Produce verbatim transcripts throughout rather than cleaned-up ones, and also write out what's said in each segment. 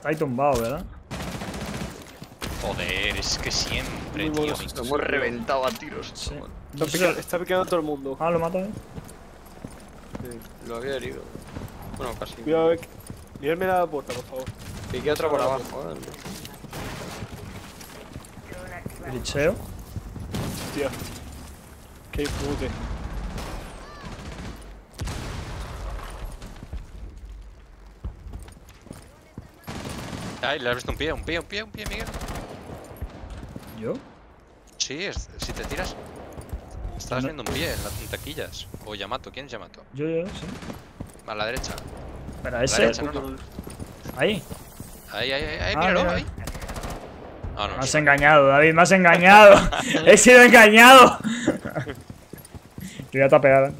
Está ahí tumbado, ¿verdad? Joder, es que siempre, Muy tío. buenos. Nos hemos reventado a tiros. Sí. Está, pica, está picando a todo el mundo. Ah, lo mato, ¿eh? Sí, lo había herido. Bueno, casi. Cuidado, Beck. Miguel, me da la puerta, por favor. Piqué otra por abajo, ¿eh? Glitcheo. Hostia. Qué pute. Ay, le has visto un pie, un pie, un pie, un pie, Miguel. ¿Yo? Sí, es, si te tiras. Estabas No. viendo un pie en las taquillas. O Yamato, ¿quién es Yamato? Yo, yo, sí. A la derecha. Espera, A la ese. derecha, no, no. Ahí. Ahí, ahí, ahí, ahí, Ah, míralo, mira. ahí. Ah, no, Me has sí. engañado, David, me has engañado. He sido engañado. Yo ya te ha pegado.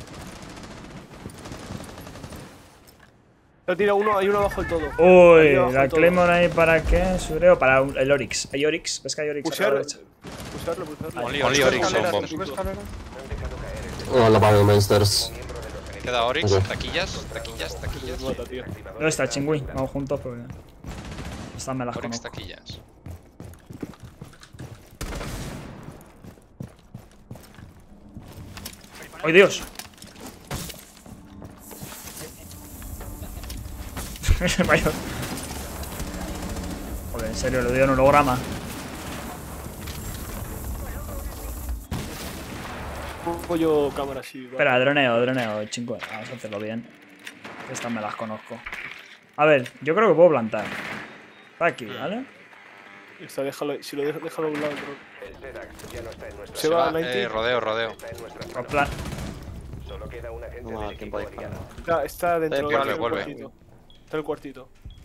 Te tira uno, hay uno abajo del todo. Uy, Ahí abajo la del todo. Claymore ahí para qué, Sureo, para un- el Oryx. Hay Oryx, ves que hay Oryx a la Pusear, derecha. pusarlo, pusarlo. Only, only Oryx son Escalera, bombs. ¿te sube escalera? Oh, la bottom monsters. Queda Oryx, Ok. taquillas, taquillas, taquillas. Mata, tío. ¿Dónde está Chingui? Vamos juntos porque... Estas me las Oryx, conozco. taquillas. ¡Ay, Dios! Vaya. Joder, en serio, le doy un holograma. Pongo yo cámara así. va. Espera, droneo, droneo, chingo. Vamos a hacerlo bien. Estas me las conozco. A ver, yo creo que puedo plantar. Está aquí, ¿vale? Está, déjalo, si lo dejo, déjalo a un lado. Bro. El Zerax ya no está en nuestra Se va a Eh, noventa. rodeo, rodeo. está en nuestra Pues zona. plan... Solo queda un agente No me da del tiempo equipo a disparar. aliado. Está, está dentro Vuelve, del vuelve. cuartito. Está en el cuartito.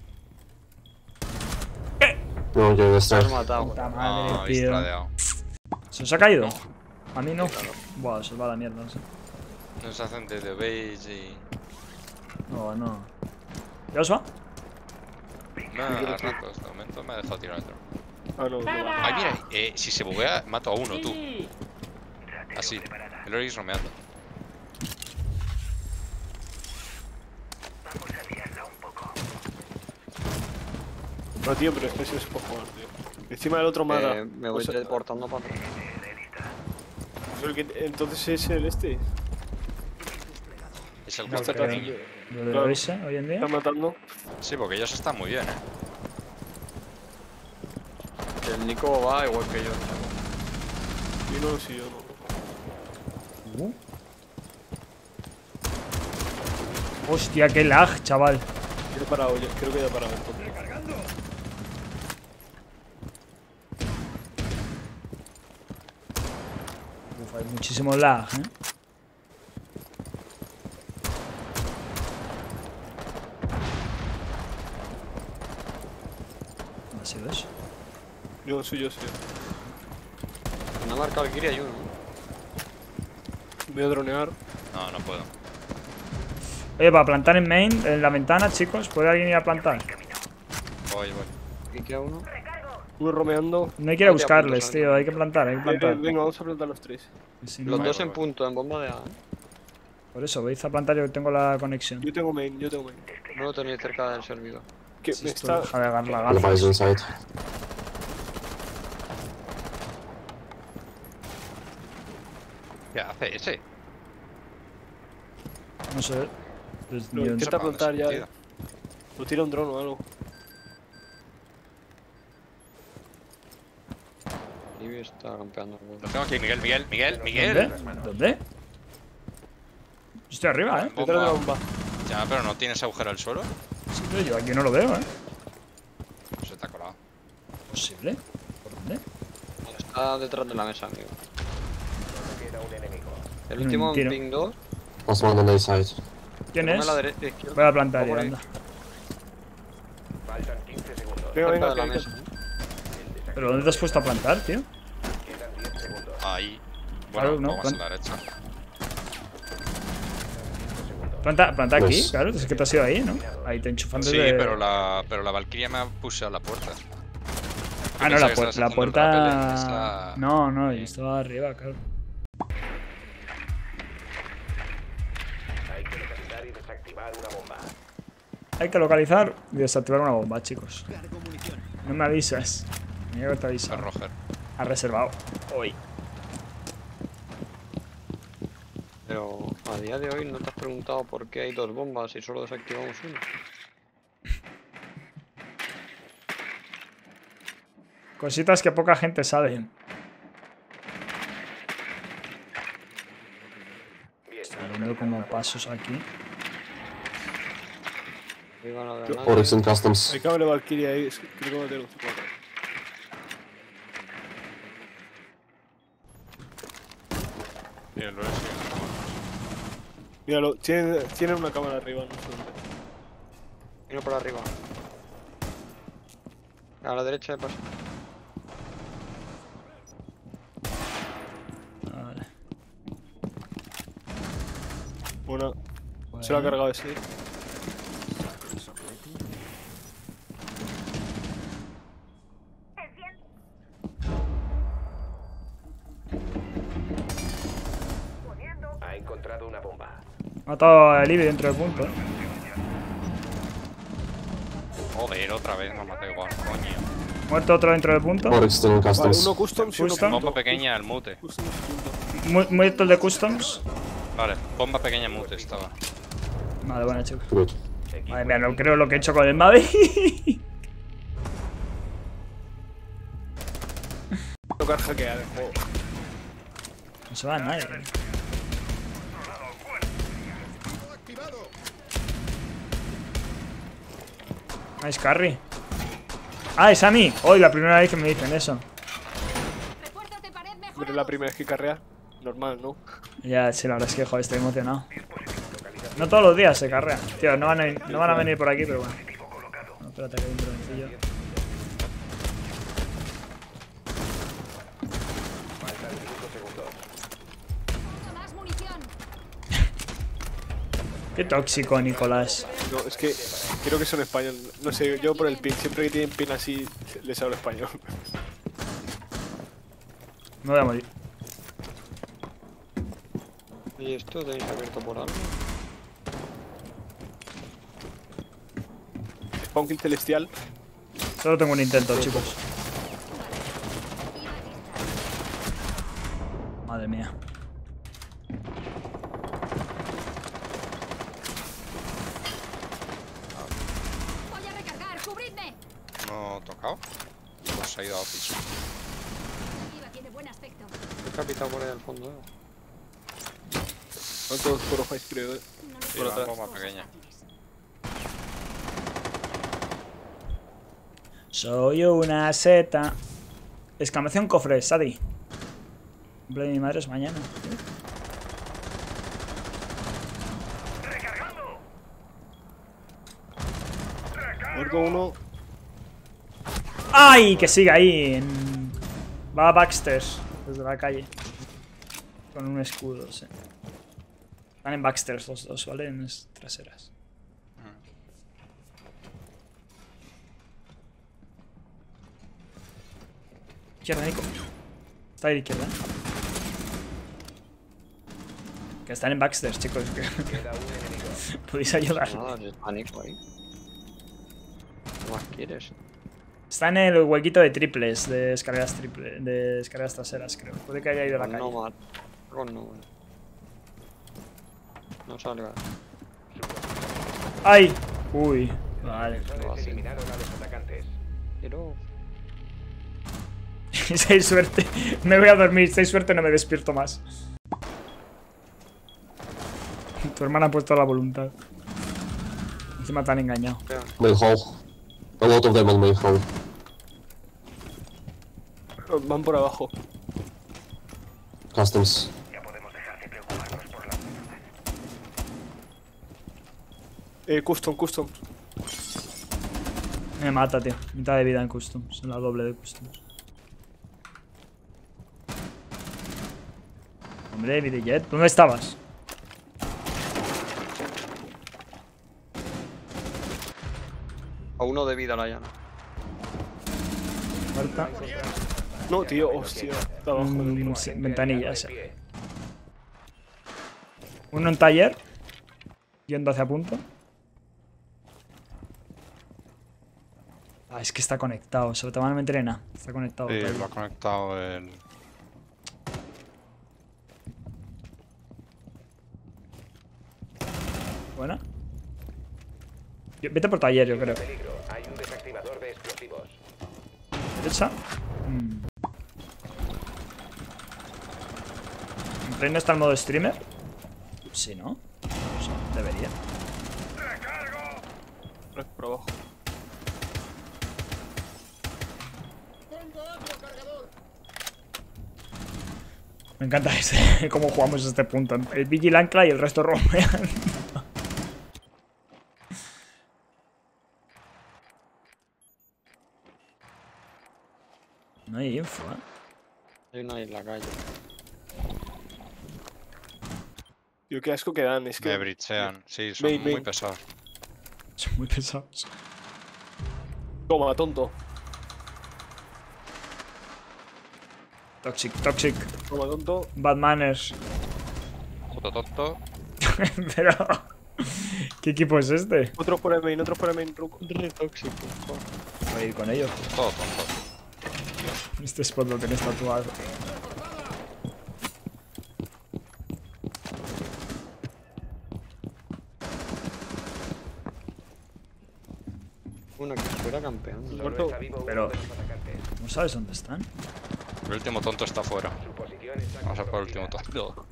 No, okay, let's Te has start. matado. Puta Ah, madre, habéis tío. tradeado. ¿Se os ha caído? A mí no. Buah, se va a la mierda, no sé. Nos hacen de The Beige y... No, no. ¿Ya os va? No, a ratos, de momento me ha dejado tirar otro. Ah, no, no va. Ay, mira, eh, si se buguea, mato a uno, tú. Así, el Oryx romeando. No, tío, pero este sí se puede jugar, tío. Encima del otro mata. Eh, me voy O sea, teleportando para atrás. el que- entonces es el este. Es el No cuatro, creo. niño. ¿Lo de Claro. Oryx, eh, hoy en día? Está matando. Sí, porque ellos están muy bien, eh. El Nico va igual que yo. Y no, sí, yo no. Uh. Hostia, qué lag, chaval. Ya he parado, ya, creo que ya he parado. entonces. Uf, hay muchísimo lag, eh. ¿Cómo ha sido eso? Yo soy yo, soy yo. Me ha marcado el Kiri hay uno. Voy a dronear. No, no puedo. Oye, para plantar en main, en la ventana, chicos, ¿puede alguien ir a plantar? Voy, voy. Piqué a uno. Voy romeando. No hay que ir a Vete a buscarles, puntos, tío, hay que plantar, hay que Eh, plantar. eh, venga, vamos a plantar los tres. Y si no- Los Voy, dos voy, en voy. punto, en bomba de A. ¿eh? Por eso, veis a plantar, yo tengo la conexión. Yo tengo main, yo tengo main. No lo tenéis cerca del servidor. Que Si me esto está. deja de agarrar la The gafa. buys inside. ¿Qué hace ese? No sé. Pues Lo yo- intenta plantar ya. Tío. eh. Lo tira un dron o algo. Ivy está campeando. Lo tengo aquí, Miguel, Miguel, Miguel, Miguel. ¿Dónde? ¿Dónde? Estoy arriba, eh. Detrás de la bomba. Ya, pero no tienes agujero al suelo. Sí, pero yo aquí no lo veo, eh. Se te ha colado. ¿Posible? ¿Por dónde? Está detrás de la mesa, amigo. Solo queda un enemigo. El Mm, último en tiro. ping dos. Last one on the side. ¿Quién Come es? a la derecha, izquierda. Voy a plantar, Va por ya, ahí. anda. Faltan quince segundos. Venga, Cerca venga, de la que- mesa. ¿Pero dónde te has puesto a plantar, tío? Quedan diez segundos. Ahí. Claro, Bueno, no, no, más a plan- la derecha. Planta, planta aquí, Pues- claro, es que te has ido ahí, ¿no? Ahí te enchufan Sí, desde... pero la, pero la Valkyria me ha puesto a la puerta. Ah, no, pensaba la, que puer- estabas la haciendo el rappel en puerta... esa- No, no, yo Sí. estaba arriba, claro. Hay que localizar y desactivar una bomba. Hay que localizar y desactivar una bomba, chicos. No me avisas. Mira que te avisa. El Roger. Ha reservado. Hoy. Pero a día de hoy no te has preguntado por qué hay dos bombas y solo desactivamos una. Cositas que poca gente sabe. Estoy viendo como pasos aquí. Arriba no veo nada. Oryx and Customs. Hay cable Valkyrie ahí, es que creo que no tengo C cuatro. Y el Lorenzo sigue en la cámara. Míralo, tiene, tiene una cámara arriba, no sé dónde. Uno por arriba. A la derecha de paso. Vale. Una. Se lo ha cargado ese. Ha encontrado una bomba. Ha matado a Libby dentro del punto. ¿eh? Joder, otra vez me ha matado igual, coño. Muerto otro dentro del punto. Oryx still in Vale, Customs. uno customs y uno Custom. Bomba pequeña al mute. Customs y punto. Mu- Muerto el de Customs. Vale, bomba pequeña mute estaba. Vale, bueno, chicos. Good. Madre mía, no creo lo que he hecho con el Mavic. Tocar hackear el juego. No se va nadie. ¿eh? Nice carry. Ah, es a mí. Hoy la primera vez que me dicen eso. Pero es la primera vez que carrea. Normal, ¿no? Ya, sí, la verdad es que, joder, estoy emocionado. No todos los días se carrea. Tío, no van a, no van a venir por aquí, pero bueno. No, espérate que hay un droncillo. Qué tóxico, Nicolás. No, es que creo que son español. No sé, yo por el pin. Siempre que tienen pin así, les hablo español. Me voy a morir. ¿Y esto tenéis abierto por algo? Spawn kill celestial. Solo tengo un intento, chicos. Madre mía. Voy a recargar, cubridme. No tocado. Pues se ha ido a office. Iva tiene buen aspecto. El capitán por ahí al fondo, eh. Son todos por office, creo. eh. No Sí, Por una atrás. bomba pequeña. Soy una seta. Exclamación cofre, Sadi. Cumple de mi madre es mañana. Muerto uno. ¡Ay! Que sigue ahí. En... Va a Backstairs. Desde la calle. Con un escudo, sí. Están en Backstairs los dos, ¿vale? En las traseras. Izquierda, Nico. Está ahí de izquierda. Que están en Backstairs, chicos. Que... Queda un enemigo. Podéis ayudar. Nada, es pánico ahí. ¿Qué más quieres? Está en el huequito de triples, de escaleras triple, de escaleras traseras, creo. Puede que haya ido a la Con calle. Nomad. Con Nomad. No salga. ¡Ay! Uy. Vale. Defensores eliminaron a los atacantes. Pero... Seis suerte. Me voy a dormir. Seis suerte, no me despierto más. Tu hermana ha puesto la voluntad. Encima te han engañado. Main hall. A lot of them on main hall. Van por abajo. Customs. Eh, custom, custom. Me mata, tío. Mitad de vida en customs. En la doble de customs. Hombre, Videjet, ¿dónde estabas? A uno de vida la llana. Muerta. No, tío, hostia. Está abajo. Mm, sí, ventanillas. sí. Uno en taller. Yendo hacia punto. Ah, es que está conectado. Se te van a meter en A. Está conectado. Sí, todo. lo ha conectado el... Buena. Yo- Vete por taller, yo creo. Peligro. Hay un desactivador de explosivos. Derecha. Mm. ¿Reina está en modo streamer? Sí, ¿no? O sea, debería. No, por abajo. Me encanta este, cómo jugamos este punto. El Vigil ancla y el resto rompean. No hay info, ¿eh? Hay una ahí en la calle. Tío, qué asco que dan. Es que. Me brichean. Sí, son Main, muy main. pesados. Son muy pesados. Toma, tonto. Toxic, toxic. Toma, tonto. Bad manners. Puto tonto. Pero... ¿Qué equipo es este? Otro por el main, otro por el main, Ruco. Re tóxico. Voy a ir con ellos. Todo tonto. Este spot lo tenéis tatuado. Una que fuera campeón. Solo Muerto. está vivo uno Pero- de los atacantes. ¿No sabes dónde están? El último tonto está fuera. Su posición está Vamos a por el último comprometida. tonto.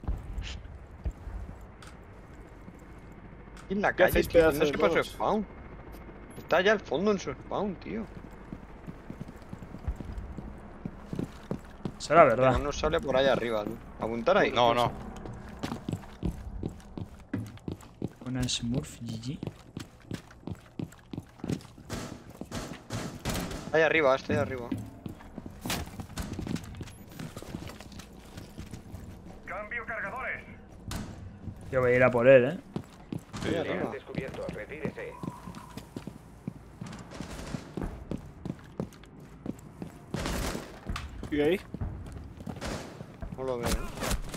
Y en la ¿Qué calle, hacéis, tío, pedazo no de se pasa su monos? spawn. Está allá al fondo en su spawn, tío. Será No verdad. nos sale por ahí arriba, tú. Apuntar ahí. No, no. Una Smurf G G. Ahí arriba, este de arriba. Yo voy a ir a por él, ¿eh? Ahí Le arriba. han descubierto. Retírese. ¿Y ahí? No lo veo, ¿eh?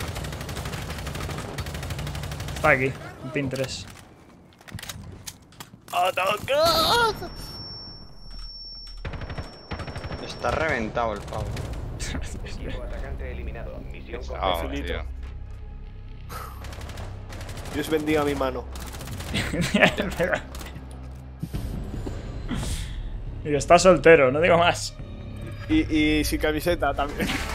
Está aquí, en pin tres. Está reventado el pavo. Equipo atacante eliminado. Misión Ah, Facilito. tío. Dios bendiga mi mano. Y está soltero, no digo más. Y, y sin camiseta también.